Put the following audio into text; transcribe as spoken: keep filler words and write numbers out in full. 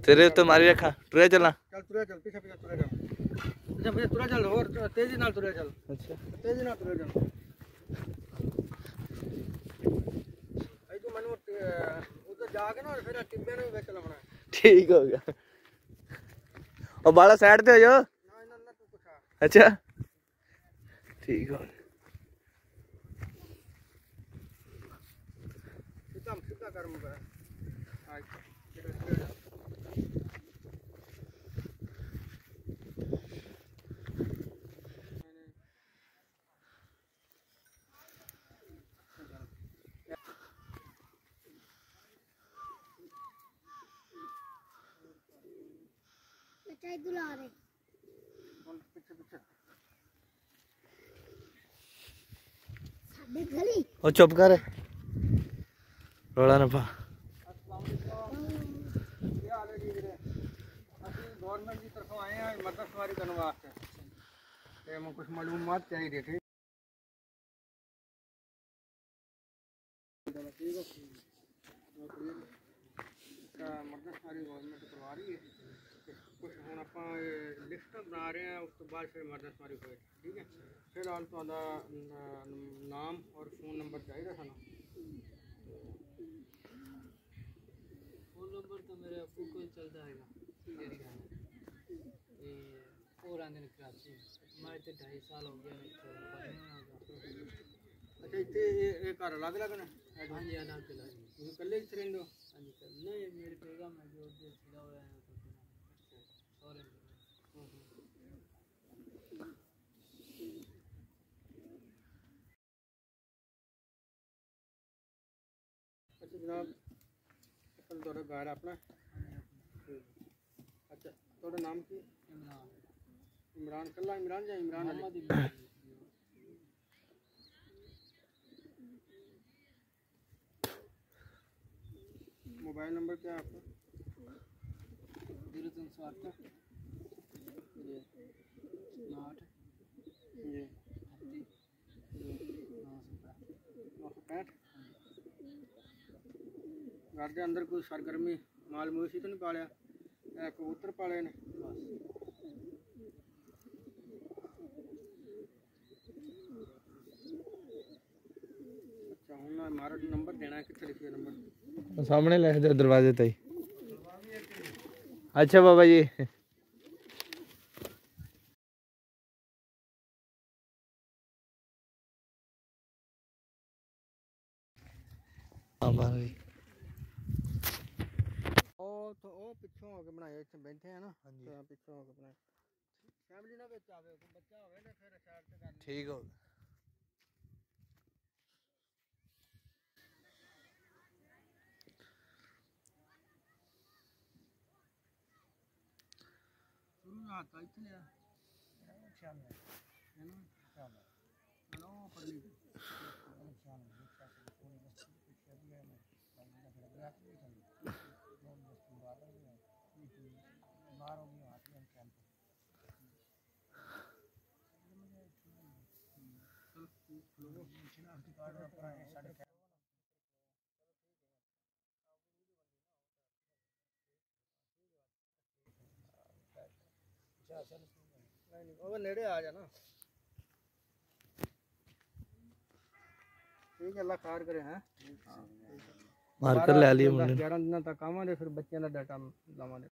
तेरे तो मारी रखा तुरे चलना चल तुरे चल पीछे पीछे तुरे चल पीछे पीछे तुरे चल और तेजी नाल तुरे चल। अच्छा तेजी नाल तुरे चल आई तू मनु उधर जाके ना फिर टिब्बे ने बेच लाना। ठीक हो गया और बाला साइड पे हो जाओ ना ना ना तू कुछ। अच्छा ठीक हो सीधा सीधा कर मुझे आज चाय दुला रहे पीछे पीछे साडे गली ओ चुप कर रोला ना पा। गवर्नमेंट की तरफ आए हैं मददगारी करने वास्ते ते मैं कुछ मालूमात चाहिए थी। मददगारी गवर्नमेंट करवा रही है कुछ हम आप लिस्ट बना रहे हैं उस तो बाद फिर मददगारी होए ठीक है। फिर हाल तो नाम और फोन नंबर चाहिए था ना। फोन नंबर तो मेरे आपको कोई चलता है ना ये और आने कराची मैं तो ढाई साल हो गया। अच्छा इतने ये घर अलग अलग ने? हाँ जी अलग अलग कल्ले ही रहंदे हो? हाँ जी नहीं मेरे बेगम है जो सीधा हुआ है और अच्छा जनाब असल थोड़ा घर अपना अच्छा थोड़ा नाम की इमरान इमरान कल्ला इमरान या इमरान अली? मोबाइल नंबर क्या है आपका? जीरो तीन सौ आठ जी आठ जी नौ सौ पैंठ। घर के अंदर कोई सरगर्मी माल मवेशी तो नहीं पालिया कबूतर पाले ने? अच्छा हूँ मारा नंबर देना है कितने लिखिए नंबर सामने लिख दो दरवाजे ते। अच्छा बाबा जी ओ तो ओ पिछों होके बनाए इतने बैठे हैं ना। हाँ जी तो पिछों होके बनाए फैमिली ना बेच आवे कोई बच्चा होवे ना फिर शरारत करनी ठीक हो शुरू में आता इतने है शाम में है ना शाम में हेलो पढ़नी शाम में अच्छा से पूरी बस्ती पीछे भी है मैं बंदा फिर रात में चल नौ बस्ती वाला है बाहर हो गया आते हैं कैंप चलो लोगों शिनाख्ती कार्ड पर आए साढ़े नहीं वो नेड़े आ जाना ठीक है अल्लाह खैर करे हैं मार कर ले लिए मुंडे ग्यारह दिन तक आवांगे फिर बच्चों का डाटा लवांगे।